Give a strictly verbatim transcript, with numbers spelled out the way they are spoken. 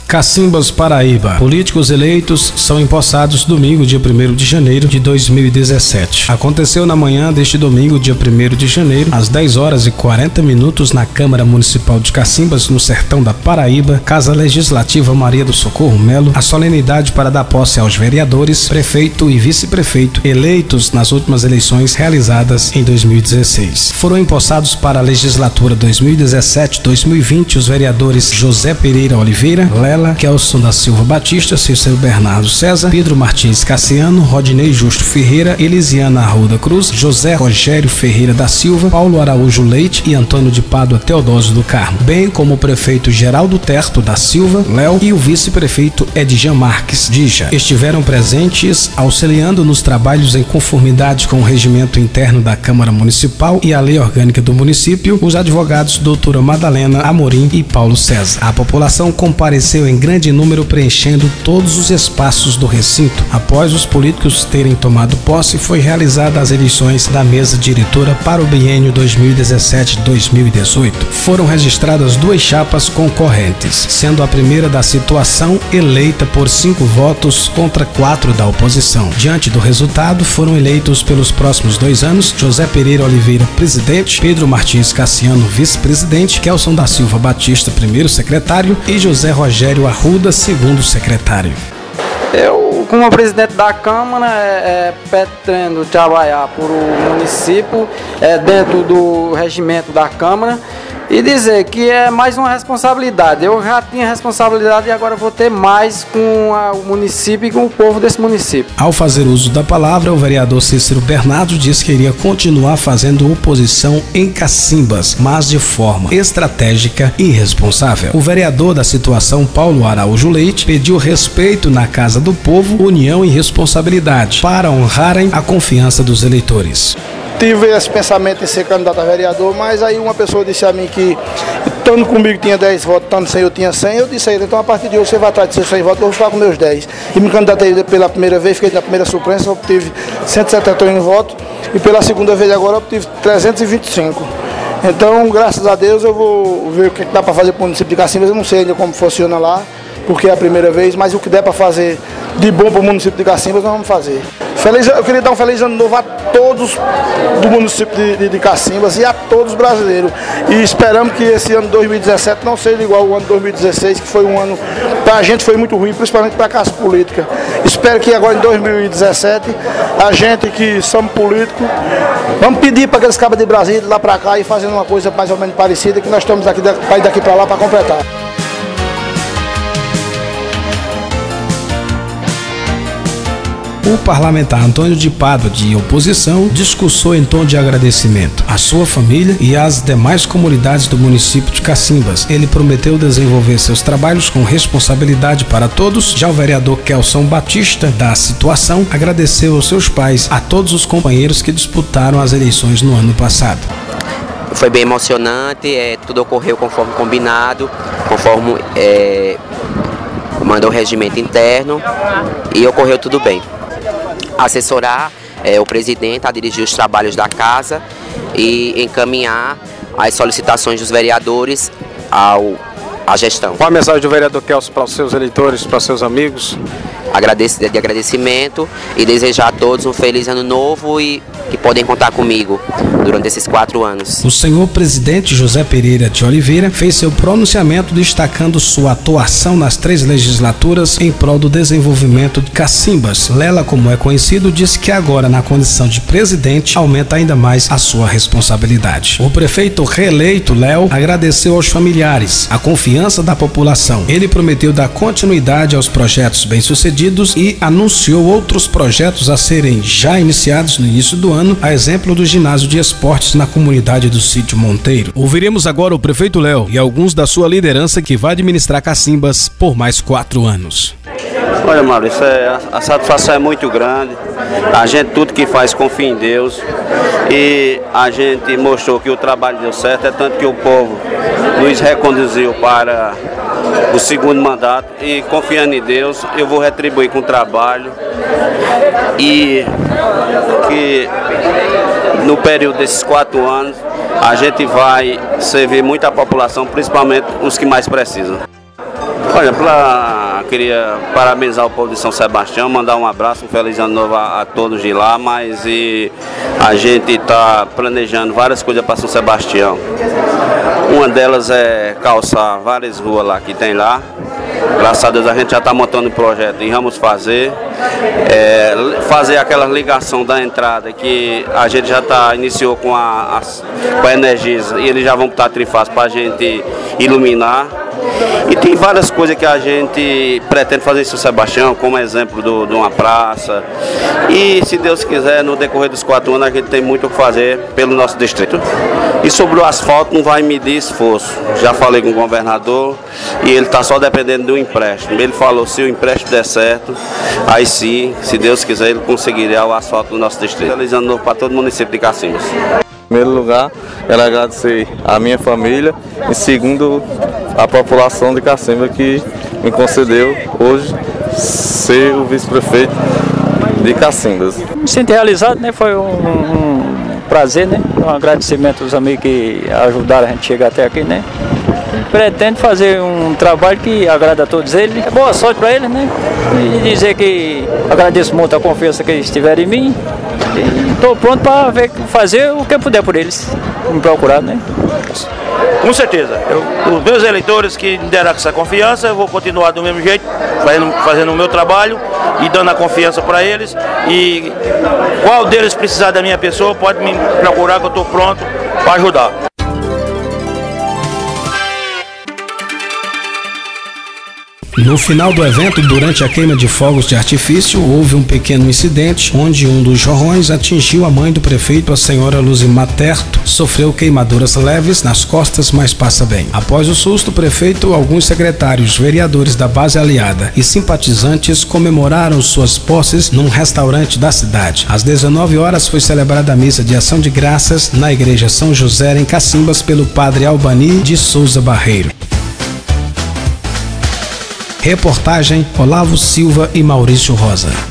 Cacimbas, Paraíba. Políticos eleitos são empossados domingo, dia primeiro de janeiro de dois mil e dezessete. Aconteceu na manhã deste domingo, dia primeiro de janeiro, às dez horas e quarenta minutos, na Câmara Municipal de Cacimbas, no sertão da Paraíba, Casa Legislativa Maria do Socorro Melo, a solenidade para dar posse aos vereadores, prefeito e vice-prefeito eleitos nas últimas eleições realizadas em dois mil e dezesseis. Foram empossados para a legislatura dois mil e dezessete a dois mil e vinte os vereadores José Pereira Oliveira, Lela, Kelson da Silva Batista, Cícero Bernardo César, Pedro Martins Cassiano, Rodinei Justo Ferreira, Elisiana Arruda Cruz, José Rogério Ferreira da Silva, Paulo Araújo Leite e Antônio de Pádua Teodósio do Carmo, bem como o prefeito Geraldo Terto da Silva, Léo, e o vice-prefeito Edjan Marques Dija. Estiveram presentes auxiliando nos trabalhos em conformidade com o regimento interno da Câmara Municipal e a lei orgânica do município, os advogados doutora Madalena Amorim e Paulo César. A população compareceu em grande número, preenchendo todos os espaços do recinto. Após os políticos terem tomado posse, foi realizada as eleições da mesa diretora para o biênio dois mil e dezessete a dois mil e dezoito. Foram registradas duas chapas concorrentes, sendo a primeira da situação eleita por cinco votos contra quatro da oposição. Diante do resultado, foram eleitos pelos próximos dois anos José Pereira Oliveira, presidente, Pedro Martins Cassiano, vice-presidente, Kelson da Silva Batista, primeiro secretário, e José Rogério Arruda, segundo secretário. Eu, como presidente da Câmara, é, é, pretendo trabalhar por o município, é, dentro do regimento da Câmara, e dizer que é mais uma responsabilidade. Eu já tinha responsabilidade e agora vou ter mais com a, o município e com o povo desse município. Ao fazer uso da palavra, o vereador Cícero Bernardo disse que iria continuar fazendo oposição em Cacimbas, mas de forma estratégica e responsável. O vereador da situação, Paulo Araújo Leite, pediu respeito na Casa do Povo, união e responsabilidade para honrarem a confiança dos eleitores. Tive esse pensamento em ser candidato a vereador, mas aí uma pessoa disse a mim que, estando comigo tinha dez votos, estando sem eu tinha cem, eu disse a ele, então a partir de hoje você vai atrás de seus cem votos, eu vou ficar com meus dez. E me candidatei pela primeira vez, fiquei na primeira suplência, obtive cento e setenta e um votos, e pela segunda vez agora obtive trezentos e vinte e cinco. Então, graças a Deus, eu vou ver o que dá para fazer para o município de Cacimbas. Eu não sei ainda como funciona lá, porque é a primeira vez, mas o que der para fazer de bom para o município de Cacimbas, nós vamos fazer. Feliz, eu queria dar um feliz ano novo a todos do município de, de, de Cacimbas e a todos os brasileiros. E esperamos que esse ano dois mil e dezessete não seja igual ao ano dois mil e dezesseis, que foi um ano, para a gente foi muito ruim, principalmente para a classe política. Espero que agora em dois mil e dezessete, a gente que somos políticos, vamos pedir para aqueles cabas de Brasília, lá para cá, e fazendo uma coisa mais ou menos parecida, que nós estamos aqui, para ir daqui para lá para completar. O parlamentar Antônio de Pádua, de oposição, discursou em tom de agradecimento à sua família e às demais comunidades do município de Cacimbas. Ele prometeu desenvolver seus trabalhos com responsabilidade para todos. Já o vereador Kelson Batista, da situação, agradeceu aos seus pais, a todos os companheiros que disputaram as eleições no ano passado. Foi bem emocionante, é, tudo ocorreu conforme combinado, conforme é, mandou o regimento interno, e ocorreu tudo bem. Assessorar é, o presidente a dirigir os trabalhos da casa e encaminhar as solicitações dos vereadores ao, à gestão. Qual a mensagem do vereador Kelson para os seus eleitores, para os seus amigos? Agradece, de agradecimento e desejar a todos um feliz ano novo e que podem contar comigo durante esses quatro anos. O senhor presidente José Pereira de Oliveira fez seu pronunciamento destacando sua atuação nas três legislaturas em prol do desenvolvimento de Cacimbas. Lela, como é conhecido, disse que agora, na condição de presidente, aumenta ainda mais a sua responsabilidade. O prefeito reeleito, Léo, agradeceu aos familiares a confiança da população. Ele prometeu dar continuidade aos projetos bem-sucedidos e anunciou outros projetos a serem já iniciados no início do ano, a exemplo do ginásio de esportes na comunidade do Sítio Monteiro. Ouviremos agora o prefeito Léo e alguns da sua liderança que vai administrar Cacimbas por mais quatro anos. Olha, Maurício, é, a satisfação é muito grande. A gente tudo que faz confia em Deus e a gente mostrou que o trabalho deu certo, é tanto que o povo nos reconduziu para o segundo mandato e, confiando em Deus, eu vou retribuir com o trabalho e que no período desses quatro anos a gente vai servir muita população, principalmente os que mais precisam. Olha, pra, queria parabenizar o povo de São Sebastião, mandar um abraço, um feliz ano novo a, a todos de lá, mas e, a gente está planejando várias coisas para São Sebastião. Uma delas é calçar várias ruas lá que tem lá. Graças a Deus a gente já está montando um projeto e vamos fazer. É, fazer aquela ligação da entrada que a gente já tá, iniciou com a, a, com a Energisa e eles já vão botar trifásico para a gente iluminar. E tem várias coisas que a gente pretende fazer em São Sebastião, como exemplo do, de uma praça. E se Deus quiser, no decorrer dos quatro anos a gente tem muito o que fazer pelo nosso distrito. E sobre o asfalto não vai medir esforço. Já falei com o governador e ele está só dependendo do empréstimo. Ele falou, se o empréstimo der certo, aí sim, se Deus quiser, ele conseguirá o asfalto do nosso distrito. Feliz ano novo para todo o município de Cacimbas. Em primeiro lugar, quero agradecer à minha família. Em segundo, a população de Cacimbas que me concedeu hoje ser o vice-prefeito de Cacimbas. Me sinto realizado, né? Foi um, um prazer, né? Um agradecimento aos amigos que ajudaram a gente chegar até aqui, né? Pretendo fazer um trabalho que agrada a todos eles. É boa sorte para eles, né? E dizer que agradeço muito a confiança que eles tiveram em mim. Estou pronto para fazer o que eu puder por eles, me procurar, né? Com certeza. Eu, os meus eleitores que me deram essa confiança, eu vou continuar do mesmo jeito, fazendo, fazendo o meu trabalho e dando a confiança para eles. E qual deles precisar da minha pessoa, pode me procurar que eu estou pronto para ajudar. No final do evento, durante a queima de fogos de artifício, houve um pequeno incidente onde um dos jorrões atingiu a mãe do prefeito, a senhora Luzimar Terto. Sofreu queimaduras leves nas costas, mas passa bem. Após o susto, o prefeito, alguns secretários, vereadores da base aliada e simpatizantes comemoraram suas posses num restaurante da cidade. Às dezenove horas foi celebrada a missa de ação de graças na igreja São José, em Cacimbas, pelo padre Albani de Souza Barreiro. Reportagem Olavo Silva e Maurício Rosa.